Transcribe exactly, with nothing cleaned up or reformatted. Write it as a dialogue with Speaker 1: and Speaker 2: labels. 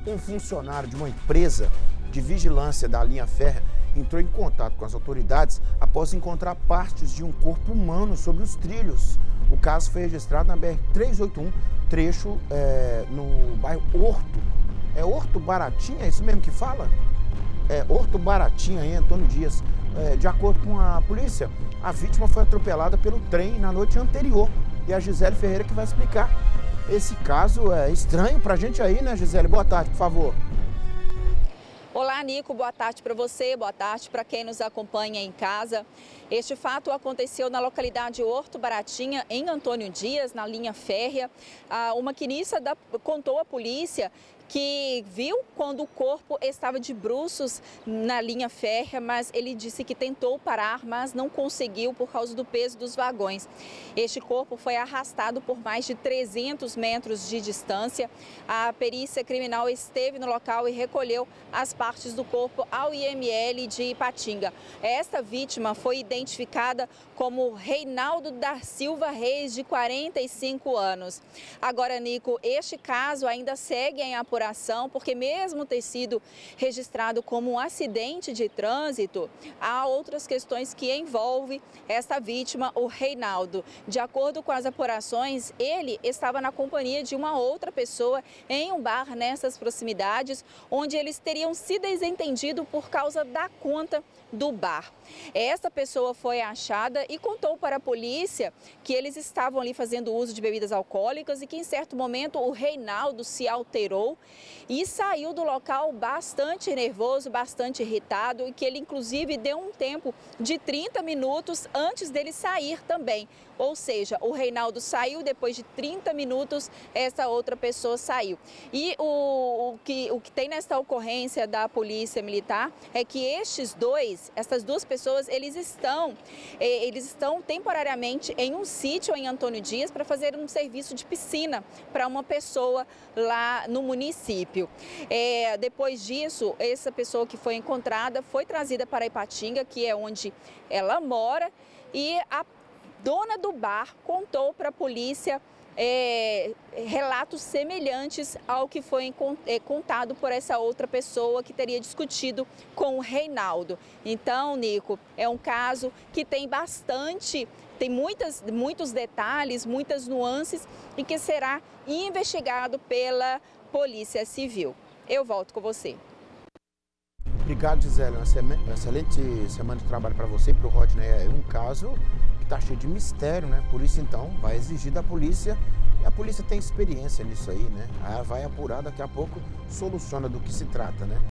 Speaker 1: Um funcionário de uma empresa de vigilância da linha férrea entrou em contato com as autoridades após encontrar partes de um corpo humano sobre os trilhos. O caso foi registrado na B R trezentos e oitenta e um, trecho é, no bairro Horto. É Horto Baratinha, é isso mesmo que fala? É Horto Baratinha, em Antônio Dias. É, de acordo com a polícia, a vítima foi atropelada pelo trem na noite anterior. E a Gisele Ferreira que vai explicar. Esse caso é estranho pra gente aí, né, Gisele? Boa tarde, por favor.
Speaker 2: Olá, Nico. Boa tarde para você, boa tarde para quem nos acompanha em casa. Este fato aconteceu na localidade Horto Baratinha, em Antônio Dias, na linha férrea. Ah, o maquinista da, contou à polícia que viu quando o corpo estava de bruços na linha férrea, mas ele disse que tentou parar, mas não conseguiu por causa do peso dos vagões. Este corpo foi arrastado por mais de trezentos metros de distância. A perícia criminal esteve no local e recolheu as partes do corpo ao I M L de Ipatinga. Esta vítima foi identificada como Reinaldo da Silva Reis, de quarenta e cinco anos. Agora, Nico, este caso ainda segue em apuração, porque mesmo ter sido registrado como um acidente de trânsito, há outras questões que envolvem esta vítima, o Reinaldo. De acordo com as apurações, ele estava na companhia de uma outra pessoa em um bar nessas proximidades, onde eles teriam se desentendido por causa da conta do bar. Essa pessoa foi achada e contou para a polícia que eles estavam ali fazendo uso de bebidas alcoólicas e que em certo momento o Reinaldo se alterou e saiu do local bastante nervoso, bastante irritado, e que ele inclusive deu um tempo de trinta minutos antes dele sair também. Ou seja, o Reinaldo saiu, depois de trinta minutos, essa outra pessoa saiu. E o, o, que, o que tem nesta ocorrência da Polícia Militar é que estes dois, essas duas pessoas, eles estão, eles estão temporariamente em um sítio em Antônio Dias para fazer um serviço de piscina para uma pessoa lá no município. É, depois disso, essa pessoa que foi encontrada foi trazida para Ipatinga, que é onde ela mora, e a dona do bar contou para a polícia é, relatos semelhantes ao que foi é, contado por essa outra pessoa que teria discutido com o Reinaldo. Então, Nico, é um caso que tem bastante, tem muitas, muitos detalhes, muitas nuances e que será investigado pela Polícia Civil. Eu volto com você.
Speaker 1: Obrigado, Gisele. Uma excelente semana de trabalho para você e para o Rodney. É um caso que está cheio de mistério, né? Por isso, então, vai exigir da polícia. E a polícia tem experiência nisso aí, né? Vai apurar, daqui a pouco soluciona do que se trata, né?